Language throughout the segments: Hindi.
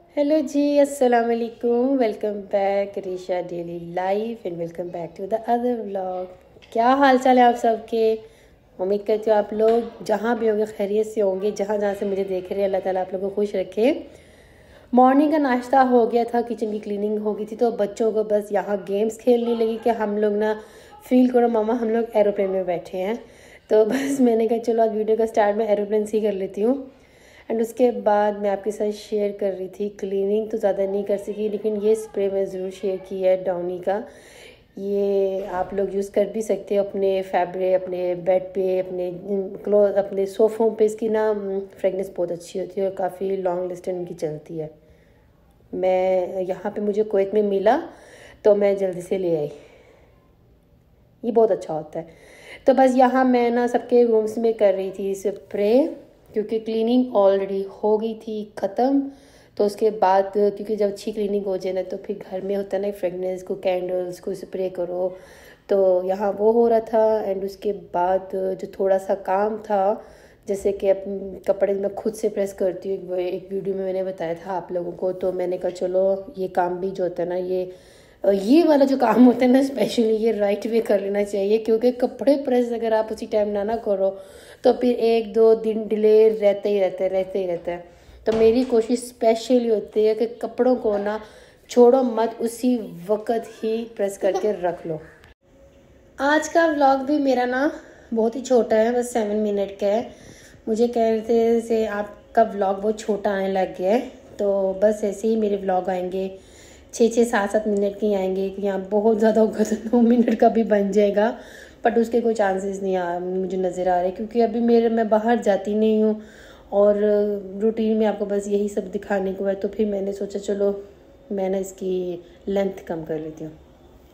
हेलो जी, अस्सलाम वालेकुम। Welcome back Risha daily life and welcome back to the other vlog. क्या हाल चाल है आप सबके? उम्मीद करती हूँ आप लोग जहाँ भी होंगे खैरियत से होंगे। जहाँ जहाँ से मुझे देख रहे हैं, अल्लाह ताला आप लोगों को खुश रखे। मॉर्निंग का नाश्ता हो गया था, किचन की क्लीनिंग हो गई थी, तो बच्चों को बस यहाँ गेम्स खेलने लगी कि हम लोग ना फील करो मामा हम लोग एरोप्लेन में बैठे हैं। तो बस मैंने कहा चलो आज वीडियो का स्टार्ट मैं एरोप्लेन से ही कर लेती हूँ। एंड उसके बाद मैं आपके साथ शेयर कर रही थी क्लीनिंग, तो ज़्यादा नहीं कर सकी, लेकिन ये स्प्रे मैं ज़रूर शेयर किया है डाउनी का। ये आप लोग यूज़ कर भी सकते हो अपने फैब्रिक, अपने बेड पे, अपने क्लोथ, अपने सोफ़ों पे। इसकी ना फ्रेगनेंस बहुत अच्छी होती है और काफ़ी लॉन्ग लास्टिंग इनकी चलती है। मैं यहाँ पे मुझे कुवैत में मिला तो मैं जल्दी से ले आई। ये बहुत अच्छा होता है। तो बस यहाँ मैं ना सबके रूम्स में कर रही थी स्प्रे, क्योंकि क्लीनिंग ऑलरेडी हो गई थी ख़त्म। तो उसके बाद क्योंकि जब अच्छी क्लीनिंग हो जाए ना तो फिर घर में होता है ना फ्रेगनेंस को, कैंडल्स को स्प्रे करो। तो यहाँ वो हो रहा था। एंड उसके बाद जो थोड़ा सा काम था, जैसे कि अब कपड़े मैं खुद से प्रेस करती हूँ, एक वीडियो में मैंने बताया था आप लोगों को। तो मैंने कहा चलो ये काम भी जो होता है ना, ये वाला जो काम होता है ना स्पेशली ये राइट वे कर लेना चाहिए, क्योंकि कपड़े प्रेस अगर आप उसी टाइम ना करो तो फिर 1-2 दिन डिले रहते ही रहते हैं। तो मेरी कोशिश स्पेशली होती है कि कपड़ों को ना छोड़ो मत, उसी वक्त ही प्रेस करके रख लो। आज का व्लॉग भी मेरा ना बहुत ही छोटा है, बस 7 मिनट का है। मुझे कह रहे थे से आपका व्लॉग बहुत छोटा आने लग गया है, तो बस ऐसे ही मेरे व्लॉग आएंगे 6-6, 7-7 मिनट के आएंगे। कि यहाँ बहुत ज़्यादा होगा तो 9 मिनट का भी बन जाएगा, बट उसके कोई चांसेस नहीं आ मुझे नज़र आ रहे, क्योंकि अभी मैं बाहर जाती नहीं हूँ और रूटीन में आपको बस यही सब दिखाने को है। तो फिर मैंने सोचा चलो मैं ना इसकी लेंथ कम कर लेती हूँ।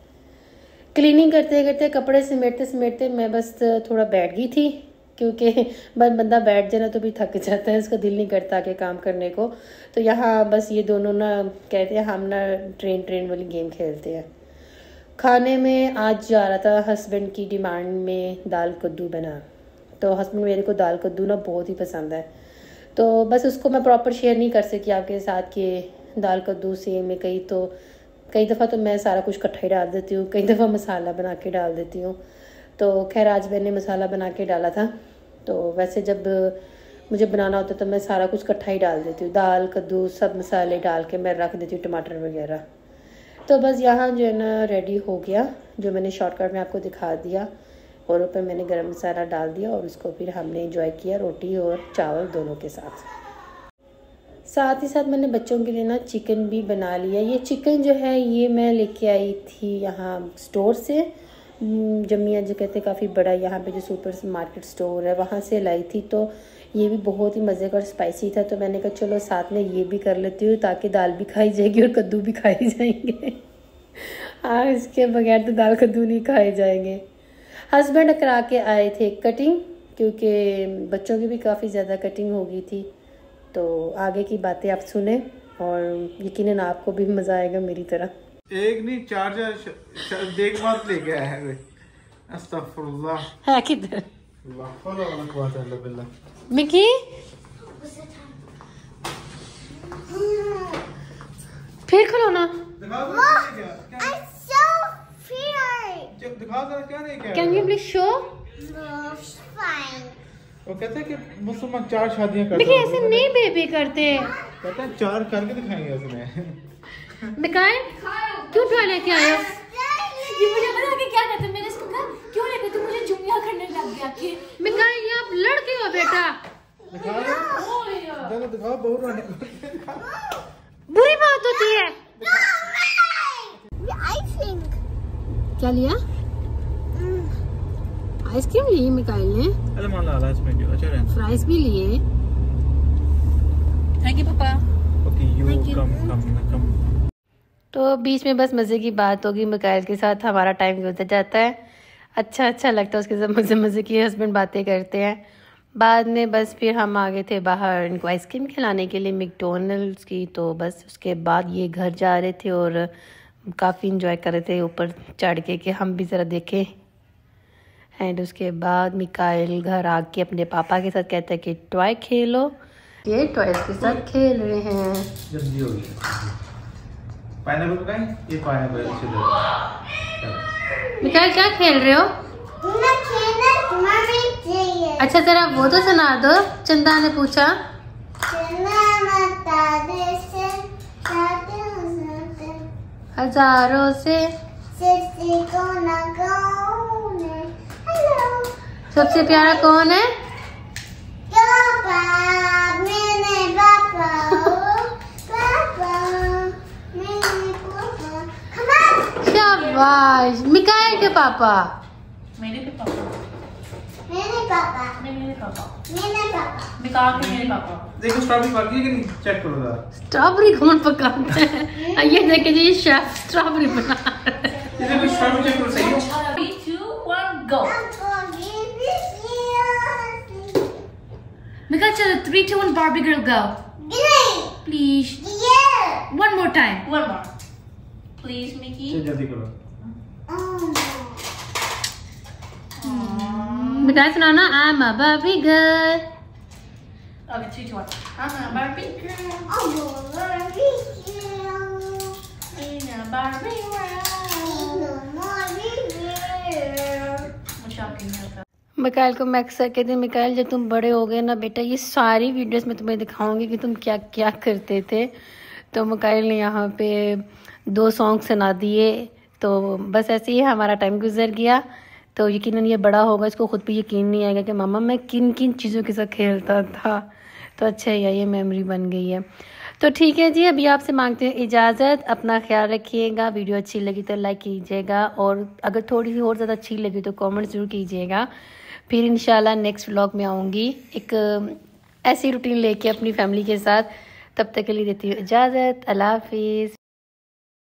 क्लीनिंग करते करते, कपड़े समेटते समेटते मैं बस थोड़ा बैठ गई थी, क्योंकि बंदा बैठ जाए ना तो भी थक जाता है, उसका दिल नहीं करता आगे काम करने को। तो यहाँ बस ये दोनों ना कहते हैं हम ना ट्रेन वाली गेम खेलते हैं। खाने में आज जा रहा था हस्बैंड की डिमांड में दाल कद्दू बना। तो हस्बैंड मेरे को दाल कद्दू ना बहुत ही पसंद है। तो बस उसको मैं प्रॉपर शेयर नहीं कर सकी आपके साथ कि दाल कद्दू से मैं कई दफ़ा तो मैं सारा कुछ इकट्ठा ही डाल देती हूँ, कई दफ़ा मसाला बना के डाल देती हूँ। तो खैर आज मैंने मसाला बना के डाला था। तो वैसे जब मुझे बनाना होता है तो मैं सारा कुछ इकट्ठा ही डाल देती हूँ, दाल कद्दू सब मसाले डाल के मैं रख देती हूँ, टमाटर वगैरह। तो बस यहाँ जो है ना रेडी हो गया, जो मैंने शॉर्टकट में आपको दिखा दिया। और ऊपर मैंने गरम मसाला डाल दिया और उसको फिर हमने इंजॉय किया रोटी और चावल दोनों के साथ। साथ ही साथ मैंने बच्चों के लिए ना चिकन भी बना लिया। ये चिकन जो है ये मैं लेके आई थी यहाँ स्टोर से, जमिया जो कहते हैं काफ़ी बड़ा यहाँ पे जो सुपर मार्केट स्टोर है वहाँ से लाई थी। तो ये भी बहुत ही मज़े का और स्पाइसी था, तो मैंने कहा चलो साथ में ये भी कर लेती हूँ, ताकि दाल भी खाई जाएगी और कद्दू भी खाए जाएंगे। हाँ, इसके बगैर तो दाल कद्दू नहीं खाए जाएंगे। हस्बैंड करा के आए थे कटिंग, क्योंकि बच्चों की भी काफ़ी ज़्यादा कटिंग हो गई थी। तो आगे की बातें आप सुने और यकीनन आपको भी मज़ा आएगा मेरी तरह। एक नहीं चार्जर देख बात लेके आया है। अस्तगफुरुल्लाह है किधर बिल्लाह। मिकी? फिर खोलो ना। दिखा जरा क्या नहीं क्या। Can you please show? वो कहते हैं कि मुसलमान 4 शादियां करते मिकी हैं। ऐसे नहीं बेबी करते। कहते हैं 4 करके दिखाएंगे उसने। मिकाएल क्यों ट्राई लेके आए हो? ये मुझे पता है कि क्या कहते हैं। मैंने इसको कहा क्यों लेके तुम मुझे जुम्मन करने लग गया कि मिकाएल ये आप लड़के हो बेटा, दिखा दो दिखाओ बहुत रानी। बुरी बात होती है। क्या लिया? आइसक्रीम ली मिकाइल ने। अरे मान ला इसमें जो अच्छा रहना। फ्राइज भी लिए। थैंक यू पापा। Okay you come. तो बीच में बस मज़े की बात होगी, मिकाइल के साथ हमारा टाइम गुजर जाता है। अच्छा लगता है उसके साथ मज़े की हस्बैंड बातें करते हैं। बाद में बस फिर हम आ गए थे बाहर इनको आइसक्रीम खिलाने के लिए मैकडॉनल्ड्स की। तो बस उसके बाद ये घर जा रहे थे और काफ़ी इंजॉय कर रहे थे ऊपर चढ़ के कि हम भी ज़रा देखें। एंड उसके बाद मिकाइल घर आके अपने पापा के साथ कहता है कि टॉय खेलो। ये टॉयज के साथ खेल रहे हैं। जल्दी हो गई। पाइनएप्पल खाएं? ये पाइनएप्पल से दे। मिकाइल क्या खेल रहे हो? अच्छा जरा वो तो सुना दो, चंदा ने पूछा। हजारों से सबसे प्यारा कौन है? शाबाश। मिकाइल के पापा। मेरे भी पापा। मेरे पापा। मेरे पापा। मेरे पापा। मिका के मेरे पापा। देखो स्ट्रॉबेरी पक गई कि नहीं, चेक करो जरा। स्ट्रॉबेरी कौन पकाता है? ये देखिए जी शेफ स्ट्रॉबेरी बना रहा है। ये देखो स्ट्रॉबेरी चेक करो सही है। 3, 2, 1 go। Mika, chalo 3, 2, 1 Barbie girl go। Please। One more time। One more। Please Mickey। चल जल्दी करो। मिकाइल सुना ना, I'm a Barbie girl। Okay, 3, 2, 1 I'm a Barbie girl in a Barbie world। मुझे आपकी नहीं आता। मिकाइल को मैं अक्सर कहती हूँ, मिकाइल जब तुम बड़े हो गए ना बेटा, ये सारी वीडियोस में तुम्हें दिखाऊंगी कि तुम क्या क्या करते थे। तो मिकाइल ने यहाँ पे 2 सॉन्ग सुना दिए। तो बस ऐसे ही हमारा टाइम गुजर गया। तो यकीनन ये बड़ा होगा, इसको खुद भी यकीन नहीं आएगा कि मामा मैं किन किन चीज़ों के साथ खेलता था। तो अच्छा है, ये मेमोरी बन गई है। तो ठीक है जी, अभी आपसे मांगते हैं इजाज़त। अपना ख्याल रखिएगा। वीडियो अच्छी लगी तो लाइक कीजिएगा, और अगर थोड़ी सी और ज़्यादा अच्छी लगी तो कमेंट ज़रूर कीजिएगा। फिर इंशाल्लाह नेक्स्ट व्लॉग में आऊँगी एक ऐसी रूटीन लेके अपनी फैमिली के साथ। तब तक के लिए देती हूँ इजाज़त। अल्लाह हाफिज़।